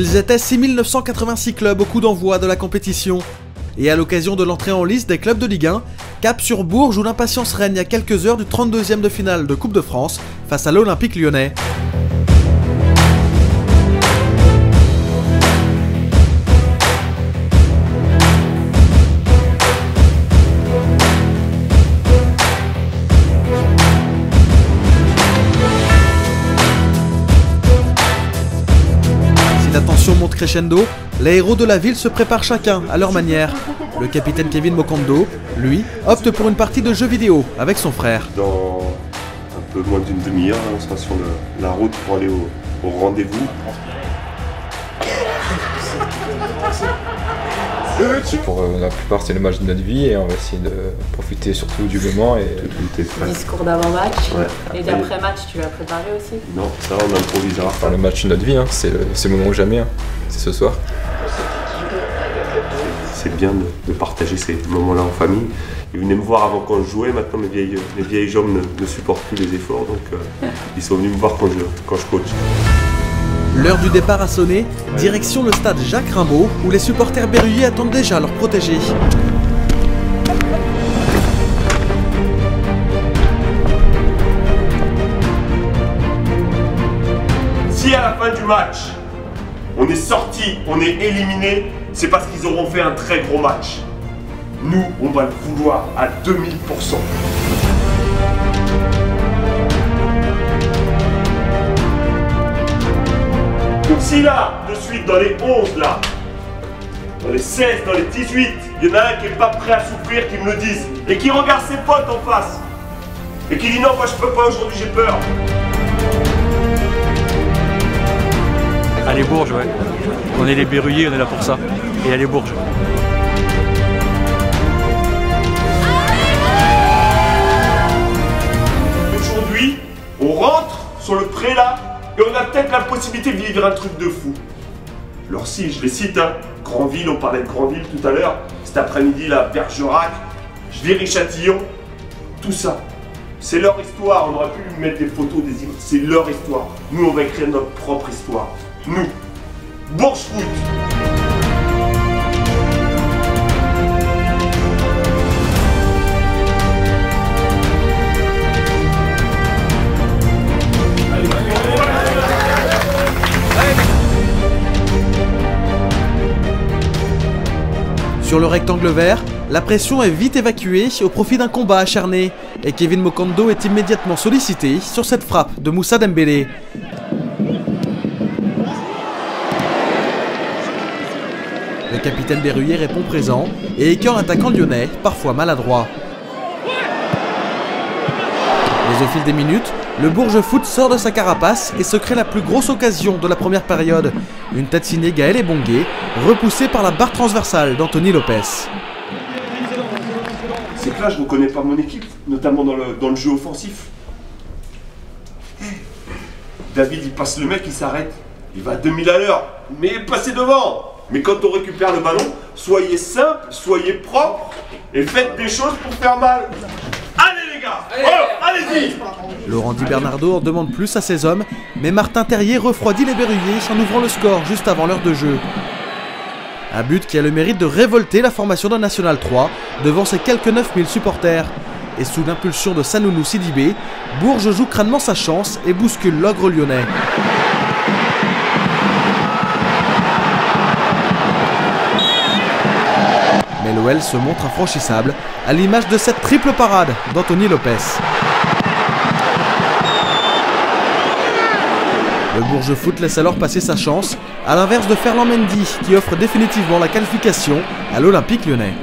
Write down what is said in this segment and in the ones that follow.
Ils étaient 6986 clubs au coup d'envoi de la compétition. Et à l'occasion de l'entrée en liste des clubs de Ligue 1, cap sur Bourges où l'impatience règne à quelques heures du 32e de finale de Coupe de France face à l'Olympique Lyonnais. La tension monte crescendo, les héros de la ville se préparent chacun à leur manière. Le capitaine Kevin Mokondo, lui, opte pour une partie de jeux vidéo avec son frère. Dans un peu moins d'une demi-heure, on sera sur la route pour aller au rendez-vous. Pour la plupart, c'est le match de notre vie et on va essayer de profiter surtout du moment. Et... Discours d'avant-match, ouais. Et d'après-match, tu l'as préparé aussi? Non, ça on improvisera. Enfin, le match de notre vie, hein, c'est le moment ou jamais, hein. C'est ce soir. C'est bien de partager ces moments-là en famille. Ils venaient me voir avant quand je jouais, maintenant mes vieilles jambes ne supportent plus les efforts, donc ils sont venus me voir quand je coach. L'heure du départ a sonné, direction le stade Jacques Rimbaud, où les supporters berruyers attendent déjà leurs protégés. Si à la fin du match, on est sorti, on est éliminé, c'est parce qu'ils auront fait un très gros match. Nous, on va le vouloir à 2000%. Donc si là, de suite, dans les 11 là, dans les 16, dans les 18, il y en a un qui n'est pas prêt à souffrir, qui me le dise, et qui regarde ses potes en face, et qui dit non, moi je peux pas aujourd'hui, j'ai peur. Allez Bourges, ouais. On est les berruyers, on est là pour ça. Et allez Bourges. Aujourd'hui, on rentre sur le pré là, et on a peut-être la possibilité de vivre un truc de fou. Alors si, je les cite, hein, Granville, on parlait de Granville tout à l'heure, cet après-midi là, Bergerac, Viry-Châtillon, tout ça. C'est leur histoire, on aurait pu mettre des photos, des images, c'est leur histoire. Nous, on va écrire notre propre histoire. Nous, Bourges Foot. Sur le rectangle vert, la pression est vite évacuée au profit d'un combat acharné et Kevin Mokondo est immédiatement sollicité sur cette frappe de Moussa Dembélé. Le capitaine berruyer répond présent et écœure l'attaquant lyonnais, parfois maladroit. Mais au fil des minutes, le Bourges Foot sort de sa carapace et se crée la plus grosse occasion de la première période. Une tête signée Gaël Ebongué, repoussée par la barre transversale d'Anthony Lopez. C'est que là, je ne reconnais pas mon équipe, notamment dans le jeu offensif. David, il passe le mec, il s'arrête. Il va à 2000 à l'heure, mais passez devant. Mais quand on récupère le ballon, soyez simple, soyez propre et faites des choses pour faire mal. Allez les gars, allez-y. Laurent Di Bernardo en demande plus à ses hommes, mais Martin Terrier refroidit les berruyers en ouvrant le score juste avant l'heure de jeu. Un but qui a le mérite de révolter la formation de National 3 devant ses quelques 9000 supporters. Et sous l'impulsion de Sanounou Sidibé, Bourges joue crânement sa chance et bouscule l'ogre lyonnais. Mais l'OL se montre infranchissable, à l'image de cette triple parade d'Anthony Lopez. Le Bourges Foot laisse alors passer sa chance, à l'inverse de Ferland Mendy qui offre définitivement la qualification à l'Olympique Lyonnais.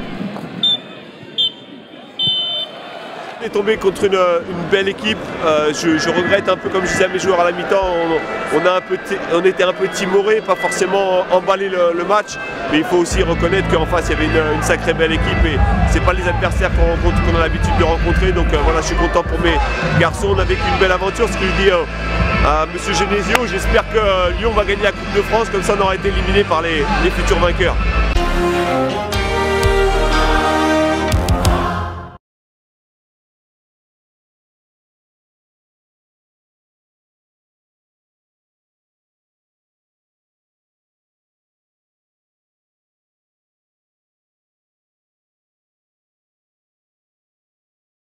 On est tombé contre une belle équipe. Je regrette un peu, comme je disais à mes joueurs à la mi-temps, on était un peu timorés, pas forcément emballé le match. Mais il faut aussi reconnaître qu'en face il y avait une sacrée belle équipe et c'est pas les adversaires qu'on a l'habitude de rencontrer. Donc voilà, je suis content pour mes garçons. On a vécu une belle aventure. Ce que je dis à M. Genesio, j'espère que Lyon va gagner la Coupe de France, comme ça on aura été éliminé par les futurs vainqueurs.